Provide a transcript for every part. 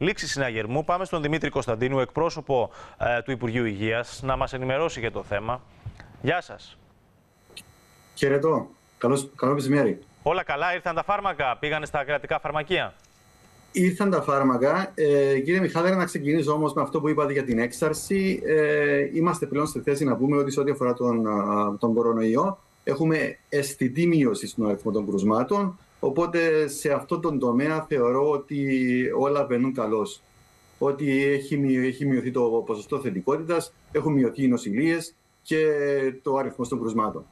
λήξη συναγερμού. Πάμε στον Δημήτρη Κωνσταντίνου, εκπρόσωπο του Υπουργείου Υγείας, να μας ενημερώσει για το θέμα. Γεια σας. Χαιρετώ. Καλό μεσημέρι. Όλα καλά, ήρθαν τα φάρμακα, πήγανε στα κρατικά φαρμακεία? Ήρθαν τα φάρμακα. Κύριε Μιχάλη, να ξεκινήσω όμως με αυτό που είπατε για την έξαρση. Είμαστε πλέον στη θέση να πούμε ότι σε ό,τι αφορά τον κορονοϊό, έχουμε αισθητή μείωση στον αριθμό των κρουσμάτων. Οπότε σε αυτό τον τομέα θεωρώ ότι όλα βαίνουν καλώς. Ότι έχει μειωθεί το ποσοστό θετικότητας, έχουν μειωθεί οι νοσηλίες και το αριθμό των κρουσμάτων.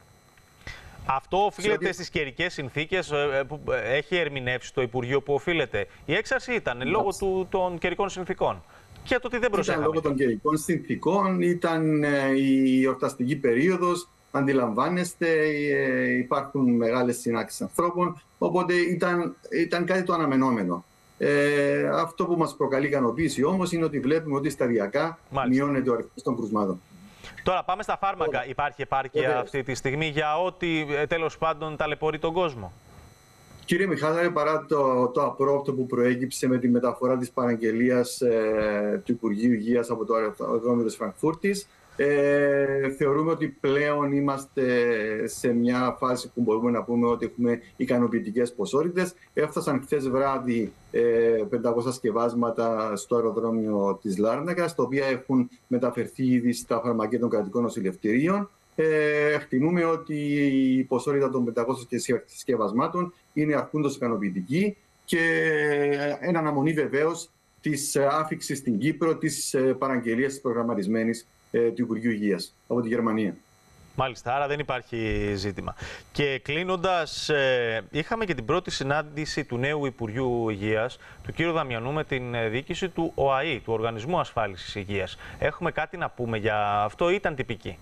Αυτό οφείλεται στις καιρικές συνθήκες που έχει ερμηνεύσει το Υπουργείο, που οφείλεται? Η έξαρση ήταν λόγω των καιρικών συνθήκων και το ότι δεν προσέχαμε? Ήταν λόγω των καιρικών συνθήκων, ήταν η εορταστική περίοδος, αντιλαμβάνεστε, υπάρχουν μεγάλες συνάξεις ανθρώπων, οπότε ήταν κάτι το αναμενόμενο. Αυτό που μας προκαλεί ικανοποίηση όμως είναι ότι βλέπουμε ότι σταδιακά μειώνεται ο αριθμός των κρουσμάτων. Τώρα πάμε στα φάρμακα. Υπάρχει επάρκεια αυτή τη στιγμή για ό,τι τέλος πάντων ταλαιπωρεί τον κόσμο? Κύριε Μιχάλη, παρά το απρόπτο που προέκυψε με τη μεταφορά της παραγγελίας του Υπουργείου Υγείας από το αεροδρόμιο της Φραγκφούρτης, θεωρούμε ότι πλέον είμαστε σε μια φάση που μπορούμε να πούμε ότι έχουμε ικανοποιητικές ποσότητες. Έφτασαν χθες βράδυ 500 σκευάσματα στο αεροδρόμιο της Λάρνακας, τα οποία έχουν μεταφερθεί ήδη στα φαρμακεία των κρατικών νοσηλευτηρίων. Εκτιμούμε ότι η ποσότητα των 500 συσκευασμάτων είναι αρκούντως ικανοποιητική και εν αναμονή βεβαίως της άφιξης στην Κύπρο της παραγγελίας της προγραμματισμένης του Υπουργείου Υγείας από τη Γερμανία. Μάλιστα, άρα δεν υπάρχει ζήτημα. Και κλείνοντας, είχαμε και την πρώτη συνάντηση του νέου Υπουργείου Υγείας, του κ. Δαμιανού, με την διοίκηση του ΟΑΗ, του Οργανισμού Ασφάλισης Υγείας. Έχουμε κάτι να πούμε για αυτό ή ήταν τυπική?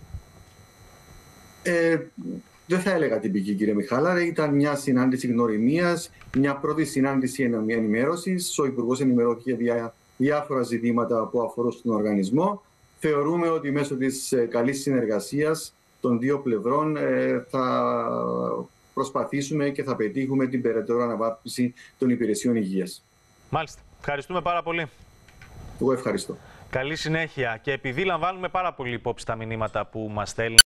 Δεν θα έλεγα τυπική, κύριε Μιχάλα. Ήταν μια συνάντηση γνωριμίας, μια πρώτη συνάντηση ενημέρωσης. Ο Υπουργός ενημερώθηκε για διάφορα ζητήματα που αφορούν τον οργανισμό. Θεωρούμε ότι μέσω της καλής συνεργασίας των δύο πλευρών θα προσπαθήσουμε και θα πετύχουμε την περαιτέρω αναβάθμιση των υπηρεσιών υγείας. Μάλιστα. Ευχαριστούμε πάρα πολύ. Εγώ ευχαριστώ. Καλή συνέχεια. Και επειδή λαμβάνουμε πάρα πολύ υπόψη τα μηνύματα που μας στέλνει